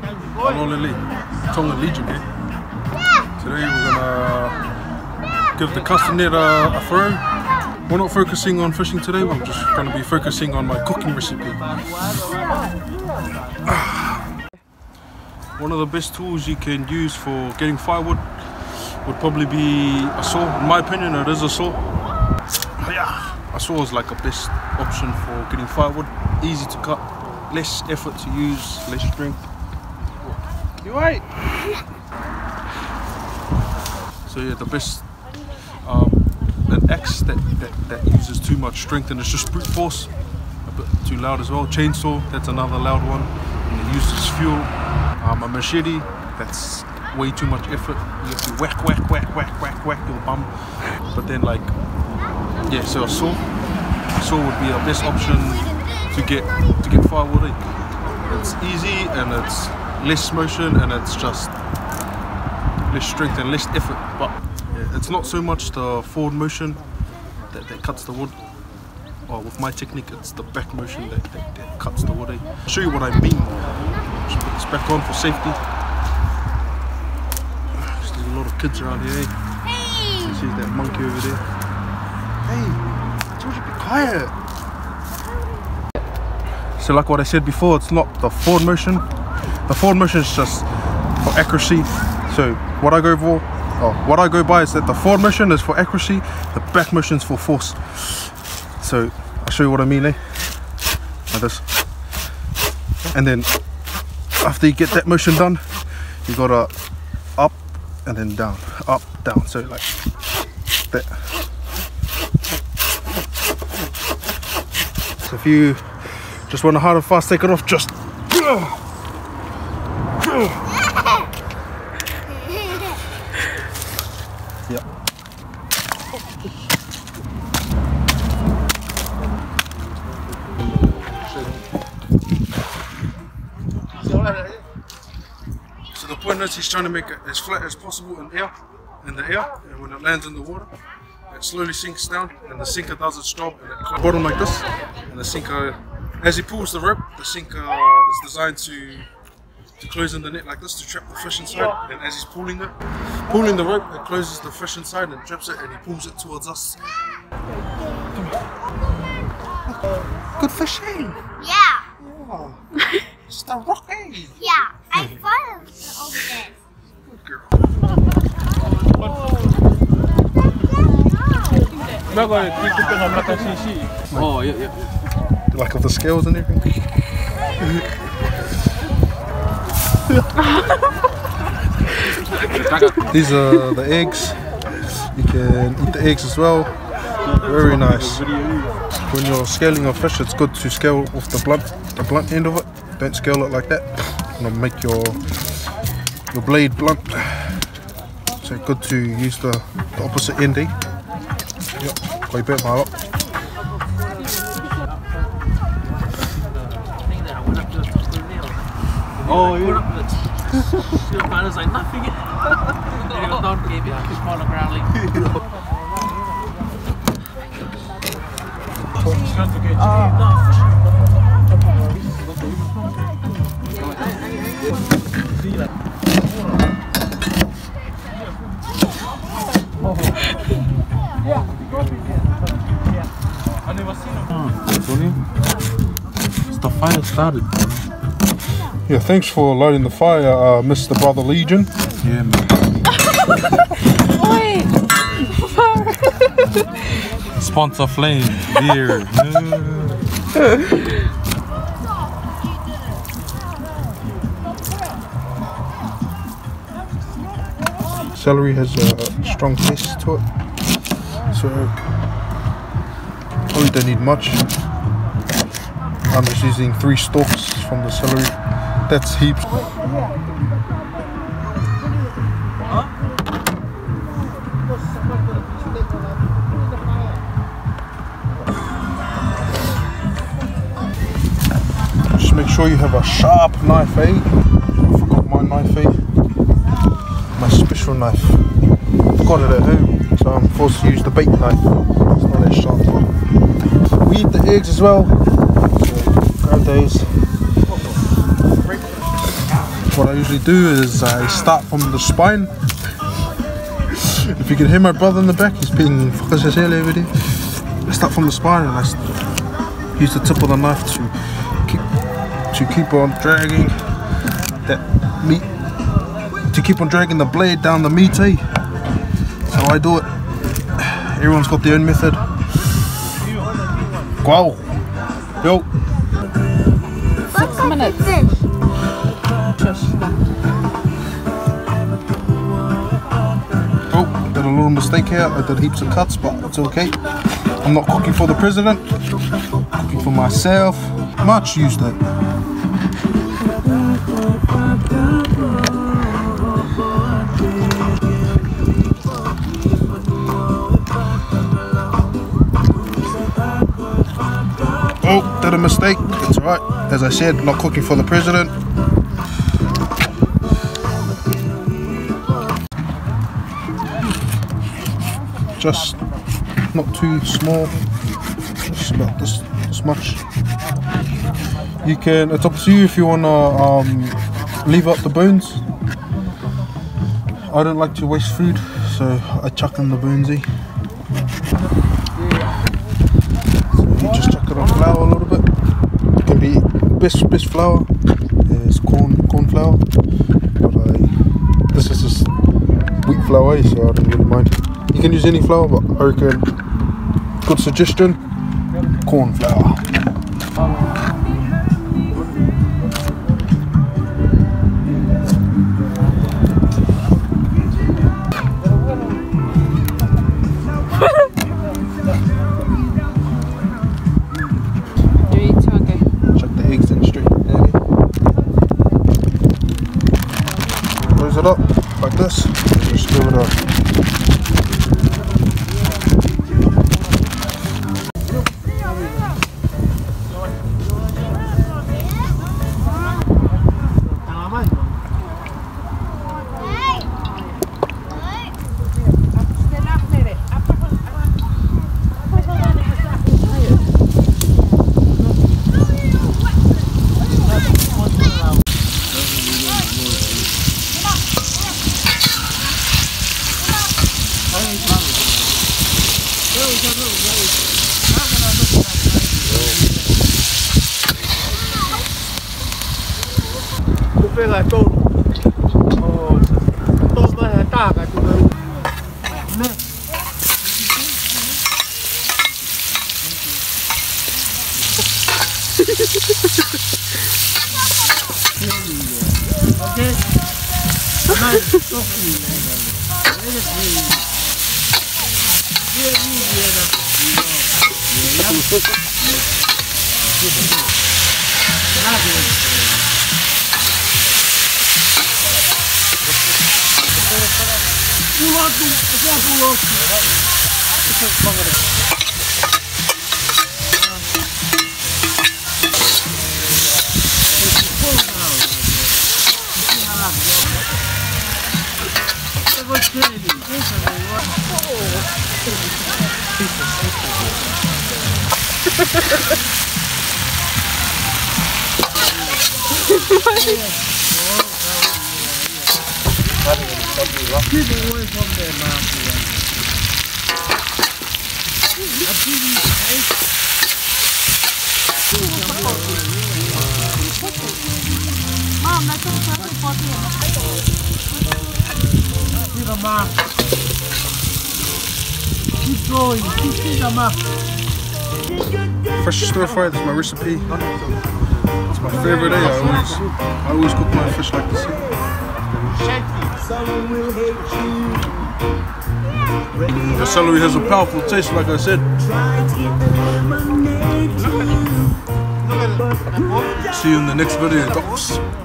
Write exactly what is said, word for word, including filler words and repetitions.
Hello Lily, Tonga Legion here. Today we're gonna give the castanera a throw. We're not focusing on fishing today, we're just gonna be focusing on my cooking recipe. One of the best tools you can use for getting firewood would probably be a saw. In my opinion, it is a saw. A saw is like a best option for getting firewood. Easy to cut, less effort to use, less strength. You right? So yeah, the best um, an axe that, that, that uses too much strength and it's just brute force, a bit too loud as well. Chainsaw, that's another loud one, and it uses fuel. Um, a machete, that's way too much effort. You have to whack, whack, whack, whack, whack, whack your bum. But then like, yeah, so a saw, a saw would be our best option to get to get firewood in. It's easy and it's less motion and it's just less strength and less effort. But yeah, it's not so much the forward motion that, that cuts the wood. Or with my technique, it's the back motion that, that, that cuts the wood. Eh? I'll show you what I mean. Just put this back on for safety. There's a lot of kids around here. Eh? Hey! You see that monkey over there. Hey, I told you to be quiet. So like what I said before, it's not the forward motion. The forward motion is just for accuracy. So what I go for, oh, what I go by is that the forward motion is for accuracy, the back motion is for force. So I'll show you what I mean, eh? Like this. And then after you get that motion done, you gotta up and then down, up, down. So like that. So if you just want to hard and fast take it off, just yeah. So the point is he's trying to make it as flat as possible in air, in the air, and when it lands in the water, it slowly sinks down, and the sinker does its job, and it climbs bottom like this, and the sinker, as he pulls the rope, the sinker is designed to to close in the net like this to trap the fish inside, and as he's pulling it, pulling the rope, it closes the fish inside and traps it, and he pulls it towards us. Good fishing! Yeah! Oh, it's the rock, eh? Yeah, I thought of this. Good girl. Oh, yeah, yeah. Like of the scales and everything. These are the eggs. You can eat the eggs as well. Very nice. When you're scaling a fish, it's good to scale with the blunt, the blunt end of it. Don't scale it like that. It'll make your your blade blunt. So good to use the, the opposite end. Eh? Yep, quite a bit my lot. Oh, yeah. She was like nothing. Then he was down, gave it a kick on the ground like. It's the fire started. Yeah, thanks for lighting the fire, uh, Mister Brother Legion. Yeah, man. Sponsor Flame beer. Celery has a strong taste to it, so probably don't need much. I'm just using three stalks from the celery. That's heaps. Just make sure you have a sharp knife, eh? I forgot my knife, eh? My special knife. Got it at home, so I'm forced to use the bait knife. It's not as sharp. We eat the eggs as well. So grab those. What I usually do is I start from the spine. If you can hear my brother in the back, he's being every day. I start from the spine and I use the tip of the knife to keep to keep on dragging that meat, to keep on dragging the blade down the meat. Eh? That's how I do it. Everyone's got their own method. Wow. Yo. Six minutes. Oh, did a little mistake here. I did heaps of cuts, but it's okay. I'm not cooking for the president. I'm cooking for myself. Much used it. Oh, did a mistake. It's alright. As I said, not cooking for the president. Just not too small. Just about this this much. You can. It's up to you if you wanna um, leave out the bones. I don't like to waste food, so I chuck in the bonesy. Just chuck it on flour a little bit. It can be best best flour is corn corn flour, but I this is just wheat flour, so I don't really mind. You can use any flour, but I reckon good suggestion, corn flour. Close it up like this. Just give it a là trộn. Ồ, tôm nó là ta cả chúng nó. Nè. Ok. Này, tốt gì này. Đấy là gì? Kia đi kia nè. Nhiều lắm. À, pulau tu, apa pulau? Itu banget. Keep away from there, man. Mom, that's also Mom. Keep going. Keep going, Mom. Fresh stir fry, that's my recipe. It's my favorite day. I always, I always cook my fish like this. The celery has a powerful taste, like I said. See you in the next video, dogs.